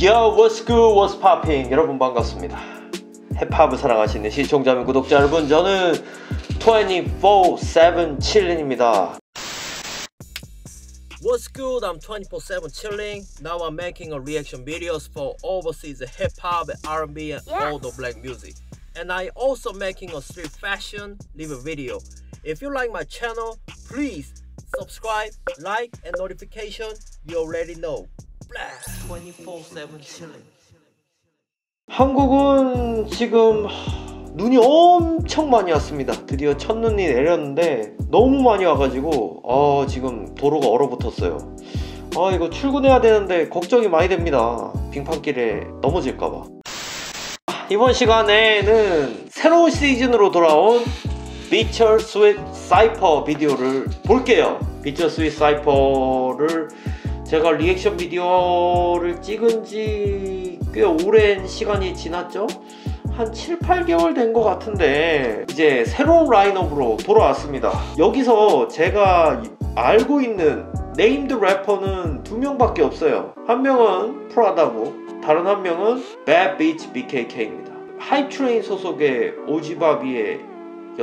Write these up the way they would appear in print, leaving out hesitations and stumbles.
Yo, what's good, what's popping? 여러분 반갑습니다. 힙합을 사랑하시는 시청자 및 구독자 여러분, 저는 24/7 chilling입니다. What's good? I'm 24/7 chilling. Now I'm making a reaction videos for overseas hip-hop, R&B and all the black music. And I also making a street fashion review video. If you like my channel, please subscribe, like and notification. You already know. 24/7 chilling. 한국은 지금 눈이 엄청 많이 왔습니다. 드디어 첫눈이 내렸는데 너무 많이 와가지고 지금 도로가 얼어붙었어요. 이거 출근해야 되는데 걱정이 많이 됩니다. 빙판길에 넘어질까봐. 이번 시간에는 새로운 시즌으로 돌아온 Bittersweet Cypher 비디오를 볼게요. Bittersweet Cypher를 제가 리액션 비디오를 찍은 지 꽤 오랜 시간이 지났죠? 한 7, 8개월 된 것 같은데 이제 새로운 라인업으로 돌아왔습니다. 여기서 제가 알고 있는 네임드 래퍼는 2명밖에 없어요. 한 명은 프라다고, 다른 한 명은 Bad Bitch BKK입니다. 하이트레인 소속의 오지바비의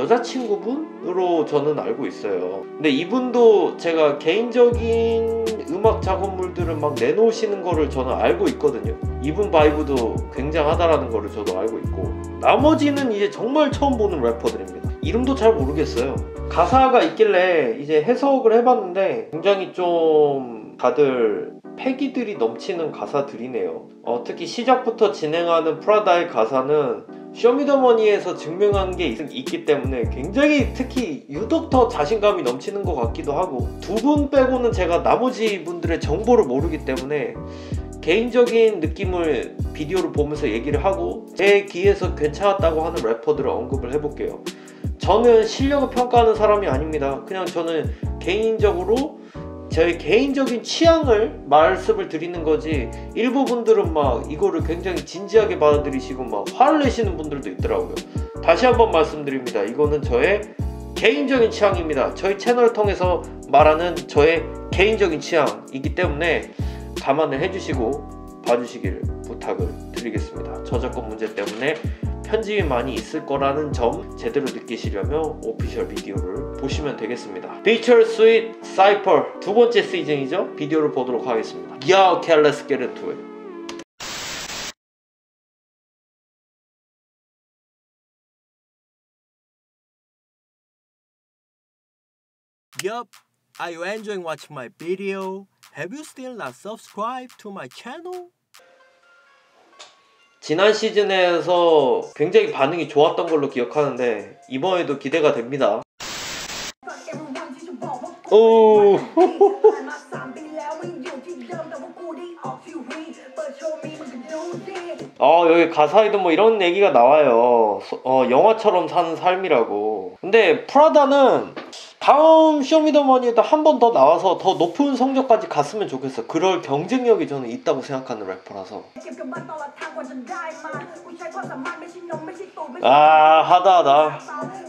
여자친구분으로 저는 알고 있어요. 근데 이분도 제가 개인적인 음악 작업물들을 막 내놓으시는 거를 저는 알고 있거든요. 이분 바이브도 굉장하다라는 거를 저도 알고 있고, 나머지는 이제 정말 처음 보는 래퍼들입니다. 이름도 잘 모르겠어요. 가사가 있길래 이제 해석을 해봤는데 굉장히 좀 다들 패기들이 넘치는 가사들이네요. 특히 시작부터 진행하는 프라다의 가사는 쇼미더머니에서 증명한 게 있기 때문에 굉장히 특히 유독 더 자신감이 넘치는 것 같기도 하고, 두 분 빼고는 제가 나머지 분들의 정보를 모르기 때문에 개인적인 느낌을 비디오를 보면서 얘기를 하고 제 귀에서 괜찮았다고 하는 래퍼들을 언급을 해볼게요. 저는 실력을 평가하는 사람이 아닙니다. 그냥 저는 개인적으로 저의 개인적인 취향을 말씀을 드리는 거지, 일부 분들은 막 이거를 굉장히 진지하게 받아들이시고 막 화를 내시는 분들도 있더라고요. 다시 한번 말씀드립니다. 이거는 저의 개인적인 취향입니다. 저희 채널을 통해서 말하는 저의 개인적인 취향이기 때문에 감안을 해주시고 봐주시길 부탁을 드리겠습니다. 저작권 문제 때문에 편집이 많이 있을 거라는 점 제대로 느끼시려면 오피셜 비디오를 보시면 되겠습니다. Bittersweet Cypher 두 번째 시즌이죠. 비디오를 보도록 하겠습니다. Yo, okay, let's get into it. Yup, are you enjoying watching my video? Have you still not subscribed to my channel? 지난 시즌에서 굉장히 반응이 좋았던 걸로 기억하는데 이번에도 기대가 됩니다. 오. 여기 가사에도 뭐 이런 얘기가 나와요. 영화처럼 사는 삶이라고. 근데 프라다는 다음 쇼미더머니에도 한 번 더 나와서 더 높은 성적까지 갔으면 좋겠어. 그럴 경쟁력이 저는 있다고 생각하는 래퍼라서. 하다.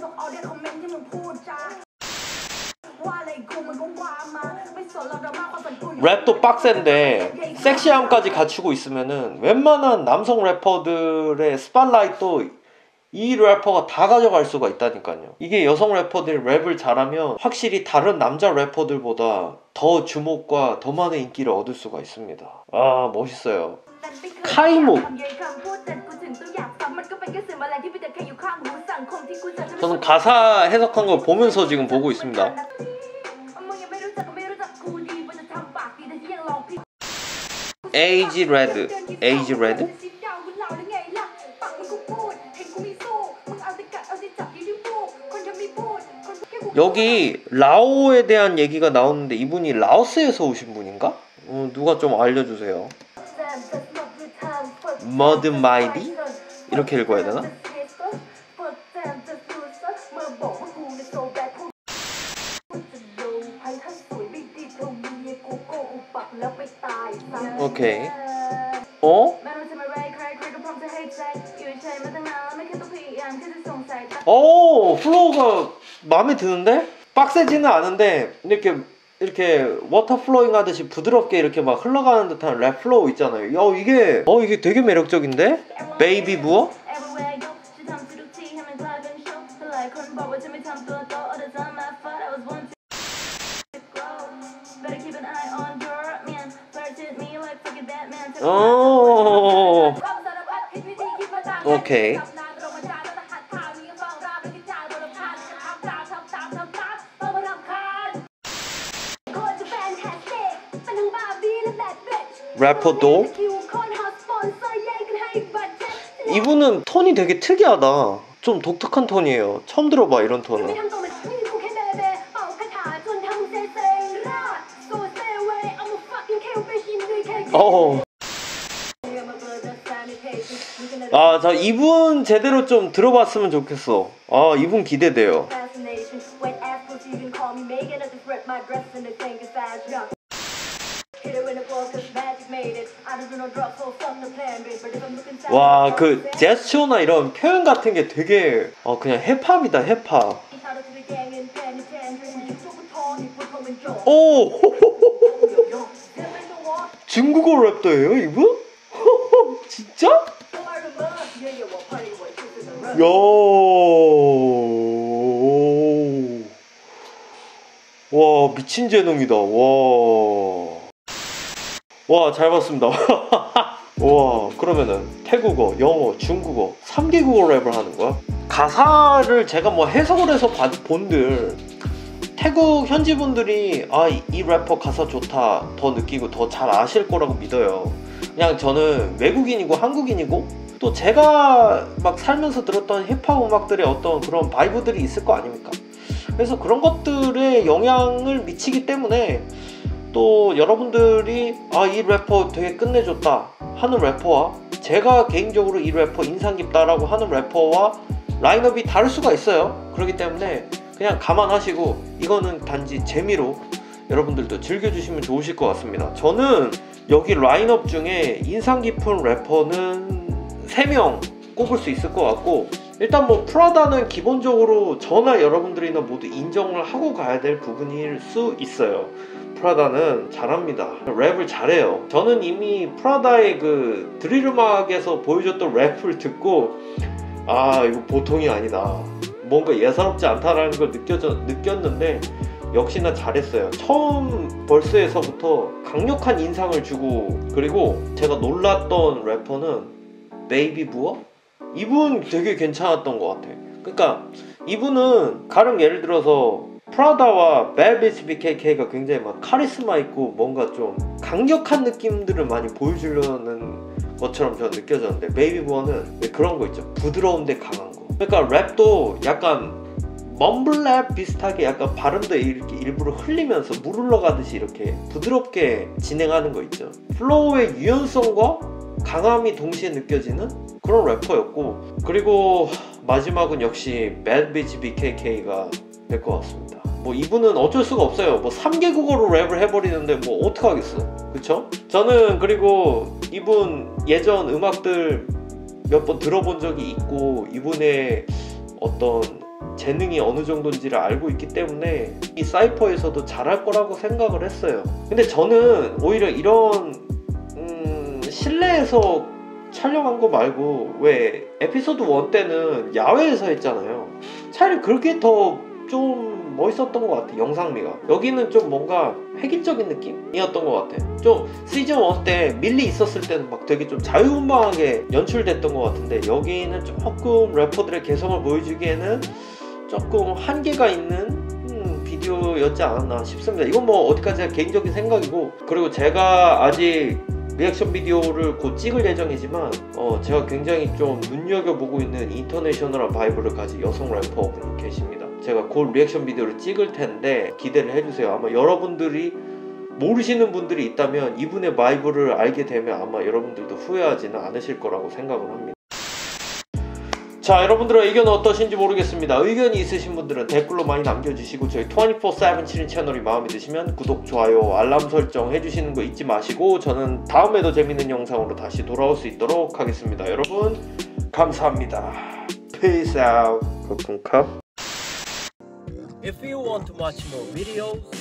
랩도 빡센데 섹시함까지 갖추고 있으면은 웬만한 남성 래퍼들의 스팟라이트도 이 래퍼가 다 가져갈 수가 있다니까요. 이게 여성 래퍼들이 랩을 잘하면 확실히 다른 남자 래퍼들보다 더 주목과 더 많은 인기를 얻을 수가 있습니다. 멋있어요. 카이묵. 저는 가사 해석한 걸 보면서 지금 보고 있습니다. 에이지 레드. 여기 라오에 대한 얘기가 나오는데 이분이 라오스에서 오신 분인가? 누가 좀 알려주세요. 머드마이디? 이렇게 읽어야 되나? 오케이. 플로우가 마음에 드는데? 빡세지는 않은데 이렇게 이렇게 워터 플로잉 하듯이 부드럽게 이렇게 막 흘러가는 듯한 랩 플로우 있잖아요. 이게 되게 매력적인데? 베이비 부어? 오케이. 래퍼도 이분은 톤이 되게 특이하다. 좀 독특한 톤이에요. 처음 들어봐 이런 톤은. 자 이분 제대로 좀 들어봤으면 좋겠어. 이분 기대돼요. 와, 그 제스처나 이런 표현 같은 게 되게 그냥 힙합이다, 힙합. 오! 중국어 랩도 해요, 이분? 진짜? 야. 와, 미친 재능이다. 와, 잘 봤습니다. 와, 그러면은 태국어, 영어, 중국어 3개국어 랩을 하는 거야? 가사를 제가 뭐 해석을 해서 본들 태국 현지 분들이 이 래퍼 가사 좋다 더 느끼고 더 잘 아실 거라고 믿어요. 그냥 저는 외국인이고 한국인이고 또 제가 막 살면서 들었던 힙합 음악들의 어떤 그런 바이브들이 있을 거 아닙니까? 그래서 그런 것들에 영향을 미치기 때문에 또 여러분들이 이 래퍼 되게 끝내줬다 하는 래퍼와 제가 개인적으로 이 래퍼 인상 깊다라고 하는 래퍼와 라인업이 다를 수가 있어요. 그렇기 때문에 그냥 감안하시고 이거는 단지 재미로 여러분들도 즐겨주시면 좋으실 것 같습니다. 저는 여기 라인업 중에 인상 깊은 래퍼는 3명 꼽을 수 있을 것 같고, 일단 뭐 프라다는 기본적으로 저나 여러분들이나 모두 인정을 하고 가야 될 부분일 수 있어요. 프라다는 잘합니다. 랩을 잘해요. 저는 이미 프라다의 그 드릴 음악에서 보여줬던 랩을 듣고 이거 보통이 아니다, 뭔가 예사롭지 않다라는 걸 느꼈는데 역시나 잘했어요. 처음 벌스에서부터 강력한 인상을 주고, 그리고 제가 놀랐던 래퍼는 베이비 부어? 이분 되게 괜찮았던 것 같아. 그러니까 이분은 가령 예를 들어서 프라다와 Bad Bitch BKK가 굉장히 막 카리스마 있고 뭔가 좀 강력한 느낌들을 많이 보여주려는 것처럼 저는 느껴졌는데, 베이비 부어는 그런 거 있죠. 부드러운데 강한 거. 그러니까 랩도 약간 멈블랩 비슷하게 약간 발음도 이렇게 일부러 흘리면서 물 흘러가듯이 이렇게 부드럽게 진행하는 거 있죠. 플로우의 유연성과 강함이 동시에 느껴지는 그런 래퍼였고, 그리고 마지막은 역시 Bad Bitch BKK가 될 것 같습니다. 뭐 이분은 어쩔 수가 없어요. 뭐 3개국어로 랩을 해버리는데 뭐 어떡하겠어, 그쵸? 저는 그리고 이분 예전 음악들 몇 번 들어본 적이 있고 이분의 어떤 재능이 어느 정도인지를 알고 있기 때문에 이 사이퍼에서도 잘할 거라고 생각을 했어요. 근데 저는 오히려 이런 실내에서 촬영한 거 말고, 왜 에피소드 1 때는 야외에서 했잖아요. 차라리 그렇게 더 좀 멋있었던 것 같아, 영상미가. 여기는 좀 뭔가 획일적인 느낌이었던 것 같아. 좀 시즌 1 때 밀리 있었을 때는 막 되게 좀 자유분방하게 연출됐던 것 같은데, 여기는 조금 래퍼들의 개성을 보여주기에는 조금 한계가 있는 비디오였지 않았나 싶습니다. 이건 뭐 어디까지나 개인적인 생각이고, 그리고 제가 아직 리액션 비디오를 곧 찍을 예정이지만 제가 굉장히 좀 눈여겨보고 있는 인터내셔널한 바이브를 가진 여성 래퍼분이 계십니다. 제가 곧 리액션 비디오를 찍을 텐데 기대를 해주세요. 아마 여러분들이 모르시는 분들이 있다면 이분의 바이브를 알게 되면 아마 여러분들도 후회하지는 않으실 거라고 생각을 합니다. 자, 여러분들의 의견은 어떠신지 모르겠습니다. 의견이 있으신 분들은 댓글로 많이 남겨주시고, 저희 24/7 7인 채널이 마음에 드시면 구독, 좋아요, 알람 설정 해주시는 거 잊지 마시고, 저는 다음에도 재밌는 영상으로 다시 돌아올 수 있도록 하겠습니다. 여러분 감사합니다. Peace out. If you want to watch more videos,